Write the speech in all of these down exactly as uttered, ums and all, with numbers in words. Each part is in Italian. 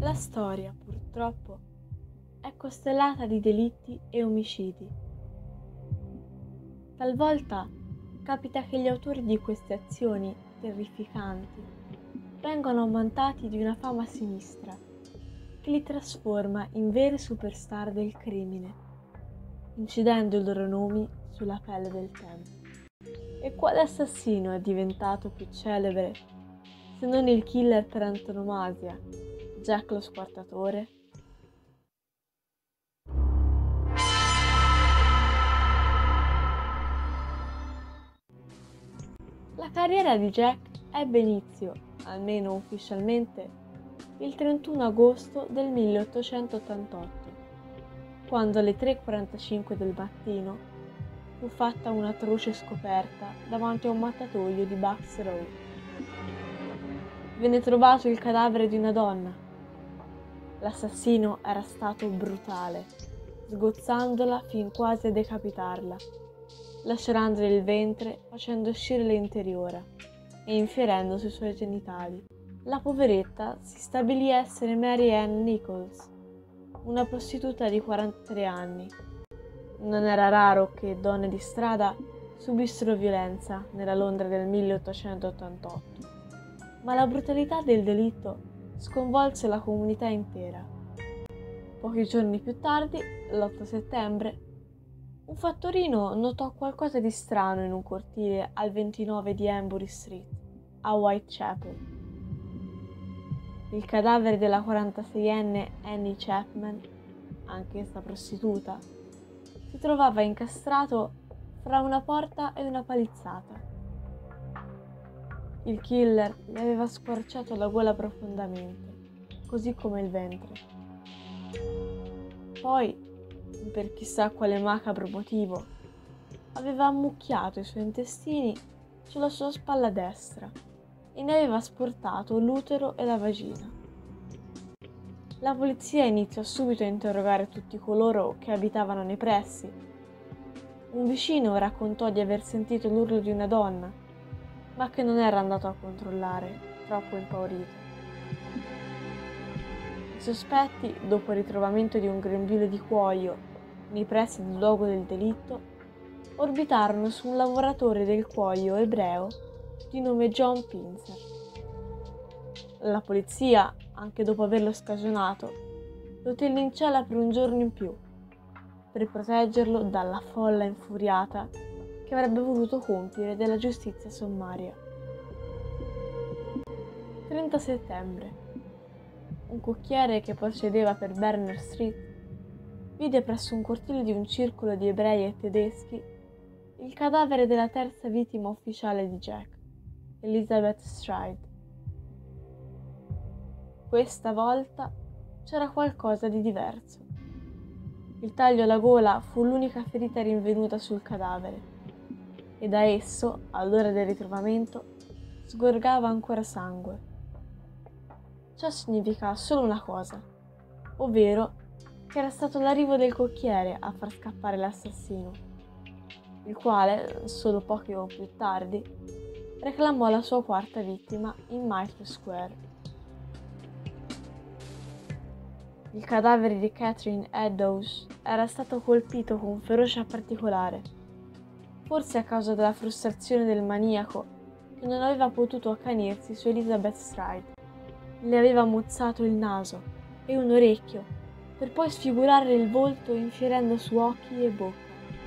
La storia, purtroppo, è costellata di delitti e omicidi. Talvolta capita che gli autori di queste azioni terrificanti vengano ammantati di una fama sinistra che li trasforma in veri superstar del crimine, incidendo i loro nomi sulla pelle del tempo. E quale assassino è diventato più celebre se non il killer per antonomasia, Jack lo Squartatore? La carriera di Jack ebbe inizio, almeno ufficialmente, il trentuno agosto del milleottocentottantotto, quando alle tre e quarantacinque del mattino fu fatta un'atroce scoperta davanti a un mattatoio di Bucks Row. Venne trovato il cadavere di una donna. L'assassino era stato brutale, sgozzandola fin quasi a decapitarla, lacerandole il ventre, facendo uscire l'interiora e infierendo sui suoi genitali. La poveretta si stabilì essere Mary Ann Nichols, una prostituta di quarantatré anni. Non era raro che donne di strada subissero violenza nella Londra del milleottocentottantotto, ma la brutalità del delitto sconvolse la comunità intera. Pochi giorni più tardi, l'otto settembre, un fattorino notò qualcosa di strano in un cortile al ventinove di Embury Street, a Whitechapel. Il cadavere della quarantaseienne Annie Chapman, anch'essa prostituta, si trovava incastrato fra una porta e una palizzata. Il killer le aveva squarciato la gola profondamente, così come il ventre. Poi, per chissà quale macabro motivo, aveva ammucchiato i suoi intestini sulla sua spalla destra e ne aveva sportato l'utero e la vagina. La polizia iniziò subito a interrogare tutti coloro che abitavano nei pressi. Un vicino raccontò di aver sentito l'urlo di una donna, ma che non era andato a controllare, troppo impaurito. I sospetti, dopo il ritrovamento di un grembiule di cuoio nei pressi del luogo del delitto, orbitarono su un lavoratore del cuoio ebreo di nome John Pinzer. La polizia, anche dopo averlo scagionato, lo tenne in cella per un giorno in più, per proteggerlo dalla folla infuriata che avrebbe voluto compiere della giustizia sommaria. trenta settembre. Un cocchiere che procedeva per Berners Street vide presso un cortile di un circolo di ebrei e tedeschi il cadavere della terza vittima ufficiale di Jack, Elizabeth Stride. Questa volta c'era qualcosa di diverso. Il taglio alla gola fu l'unica ferita rinvenuta sul cadavere e da esso, all'ora del ritrovamento, sgorgava ancora sangue. Ciò significa solo una cosa, ovvero che era stato l'arrivo del cocchiere a far scappare l'assassino, il quale, solo pochi ore più tardi, reclamò la sua quarta vittima in Mitre Square. Il cadavere di Catherine Eddowes era stato colpito con ferocia particolare, forse a causa della frustrazione del maniaco che non aveva potuto accanirsi su Elizabeth Stride. Le aveva mozzato il naso e un orecchio, per poi sfigurare il volto infierendo su occhi e bocca.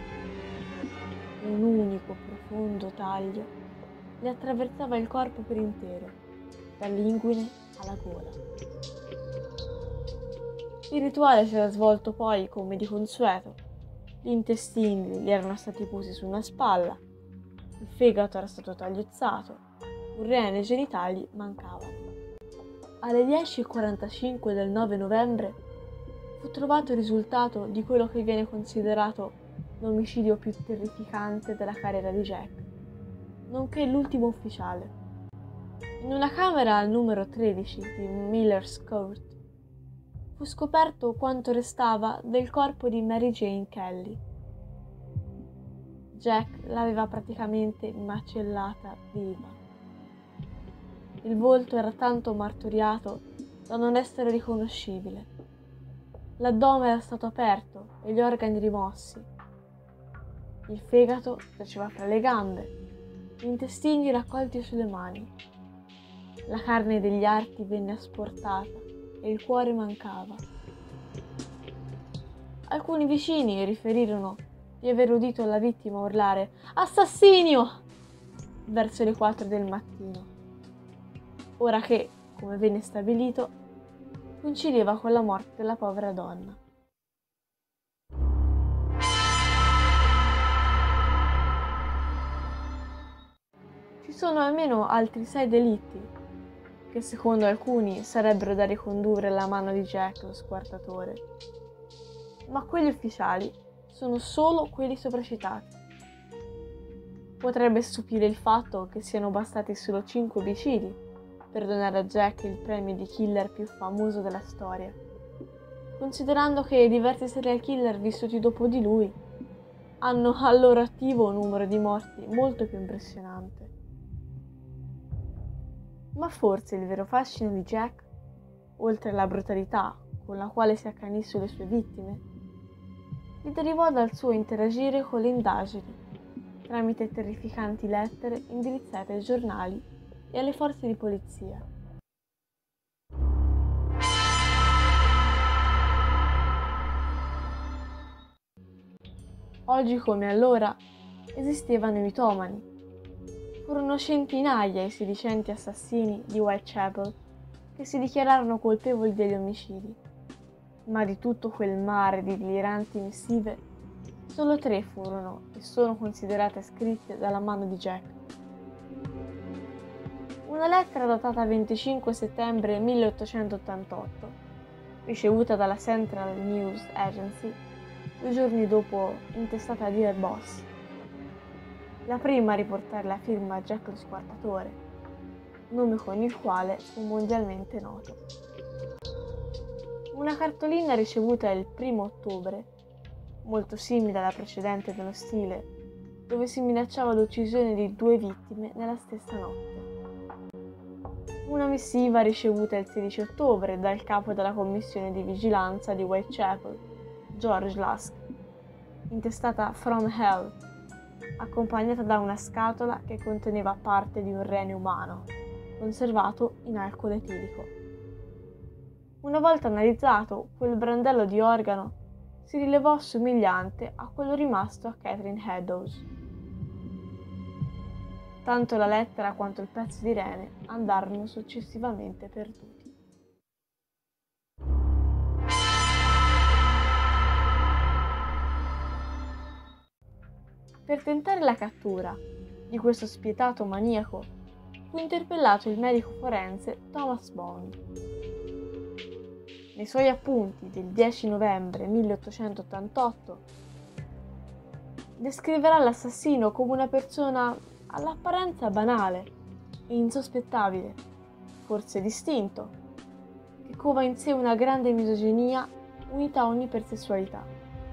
Un unico profondo taglio le attraversava il corpo per intero, dall'inguine alla gola. Il rituale si era svolto poi come di consueto. Gli intestini gli erano stati posi su una spalla, il fegato era stato tagliuzzato, un rene e i genitali mancavano. Alle dieci e quarantacinque del nove novembre fu trovato il risultato di quello che viene considerato l'omicidio più terrificante della carriera di Jack, nonché l'ultimo ufficiale. In una camera al numero tredici di Miller's Court fu scoperto quanto restava del corpo di Mary Jane Kelly. Jack l'aveva praticamente macellata viva. Il volto era tanto martoriato da non essere riconoscibile. L'addome era stato aperto e gli organi rimossi. Il fegato giaceva fra le gambe, gli intestini raccolti sulle mani. La carne degli arti venne asportata e il cuore mancava. Alcuni vicini riferirono di aver udito la vittima urlare «Assassinio!» verso le quattro del mattino, ora che, come venne stabilito, coincideva con la morte della povera donna. Ci sono almeno altri sei delitti che secondo alcuni sarebbero da ricondurre alla mano di Jack lo squartatore, ma quelli ufficiali sono solo quelli sopracitati. Potrebbe stupire il fatto che siano bastati solo cinque omicidi per donare a Jack il premio di killer più famoso della storia, considerando che diversi serial killer vissuti dopo di lui hanno al loro attivo un numero di morti molto più impressionante. Ma forse il vero fascino di Jack, oltre alla brutalità con la quale si accanì sulle sue vittime, gli derivò dal suo interagire con le indagini tramite terrificanti lettere indirizzate ai giornali e alle forze di polizia. Oggi come allora esistevano i mitomani. Furono centinaia i sedicenti assassini di Whitechapel che si dichiararono colpevoli degli omicidi, ma di tutto quel mare di deliranti missive solo tre furono e sono considerate scritte dalla mano di Jack. Una lettera datata venticinque settembre milleottocentottantotto, ricevuta dalla Central News Agency due giorni dopo, intestata a Dear Boss. La prima a riportare la firma Jack lo Squartatore, nome con il quale fu mondialmente noto. Una cartolina ricevuta il primo ottobre, molto simile alla precedente dello stile, dove si minacciava l'uccisione di due vittime nella stessa notte. Una missiva ricevuta il sedici ottobre dal capo della commissione di vigilanza di Whitechapel, George Lusk, intestata From Hell, accompagnata da una scatola che conteneva parte di un rene umano, conservato in alcol etilico. Una volta analizzato, quel brandello di organo si rilevò somigliante a quello rimasto a Catherine Eddowes. Tanto la lettera quanto il pezzo di rene andarono successivamente perduti. Per tentare la cattura di questo spietato maniaco fu interpellato il medico forense Thomas Bond. Nei suoi appunti del dieci novembre milleottocentottantotto descriverà l'assassino come una persona all'apparenza banale e insospettabile, forse distinto, che cova in sé una grande misoginia unita a un'ipersessualità.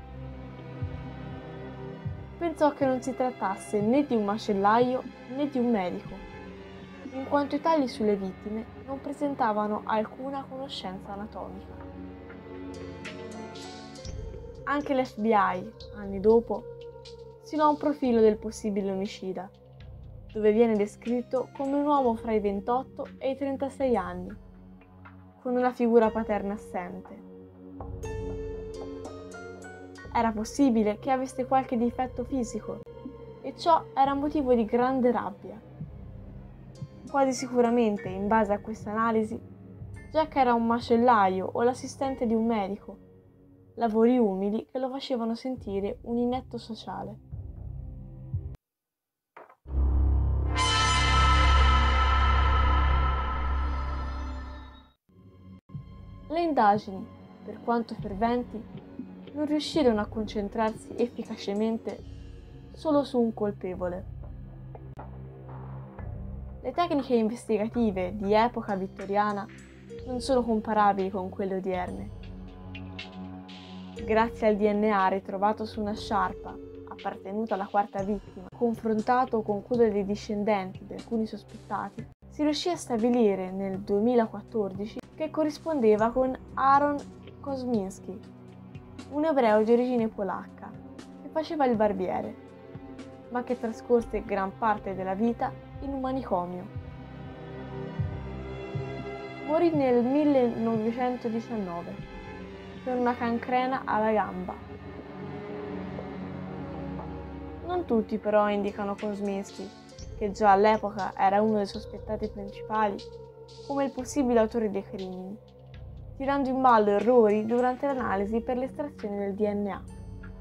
Pensò che non si trattasse né di un macellaio né di un medico, in quanto i tagli sulle vittime non presentavano alcuna conoscenza anatomica. Anche l'F B I, anni dopo, stilò un profilo del possibile omicida, dove viene descritto come un uomo fra i ventotto e i trentasei anni, con una figura paterna assente. Era possibile che avesse qualche difetto fisico, e ciò era motivo di grande rabbia. Quasi sicuramente, in base a questa analisi, Jack era un macellaio o l'assistente di un medico, lavori umili che lo facevano sentire un inetto sociale. Le indagini, per quanto ferventi, non riuscirono a concentrarsi efficacemente solo su un colpevole. Le tecniche investigative di epoca vittoriana non sono comparabili con quelle odierne. Grazie al D N A ritrovato su una sciarpa appartenuta alla quarta vittima, confrontato con quello dei discendenti di alcuni sospettati, si riuscì a stabilire nel duemilaquattordici che corrispondeva con Aaron Kosminski, un ebreo di origine polacca che faceva il barbiere, ma che trascorse gran parte della vita in un manicomio. Morì nel millenovecentodiciannove per una cancrena alla gamba. Non tutti però indicano Kosminski, che già all'epoca era uno dei sospettati principali, come il possibile autore dei crimini, tirando in ballo errori durante l'analisi per l'estrazione del D N A.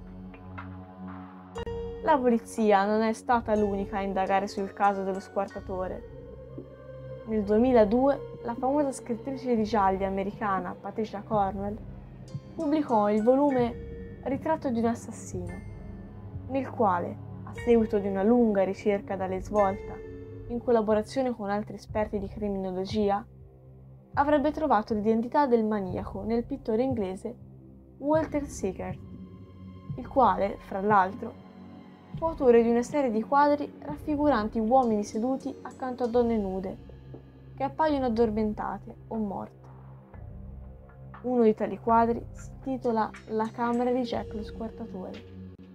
La polizia non è stata l'unica a indagare sul caso dello squartatore. Nel duemiladue la famosa scrittrice di gialli americana Patricia Cornwell pubblicò il volume Ritratto di un assassino, nel quale, a seguito di una lunga ricerca dalle svolta, in collaborazione con altri esperti di criminologia, avrebbe trovato l'identità del maniaco nel pittore inglese Walter Sickert, il quale, fra l'altro, fu autore di una serie di quadri raffiguranti uomini seduti accanto a donne nude, che appaiono addormentate o morte. Uno di tali quadri si intitola La camera di Jack lo squartatore.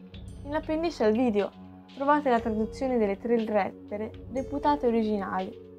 Nell'appendice al video trovate la traduzione delle tre lettere reputate originali